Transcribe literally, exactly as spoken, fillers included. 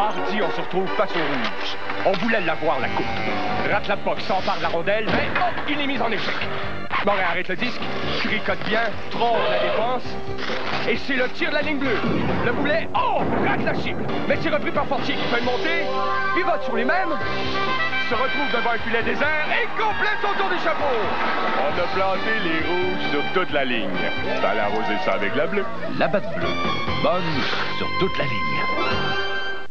Mardi, on se retrouve face au rouge. On voulait l'avoir, la coupe. Rate la poque, s'empare de la rondelle, mais hop, il est mis en échec. Morin arrête le disque, tricote bien, trompe la défense, et c'est le tir de la ligne bleue. Le boulet, oh, rate la cible. Mais c'est repris par Fortier qui fait une montée, pivote sur les mêmes, se retrouve devant un filet désert et complète son tour du chapeau. On a planté les rouges sur toute la ligne. Fallait arroser ça avec la bleue. La batte bleue, bonne sur toute la ligne.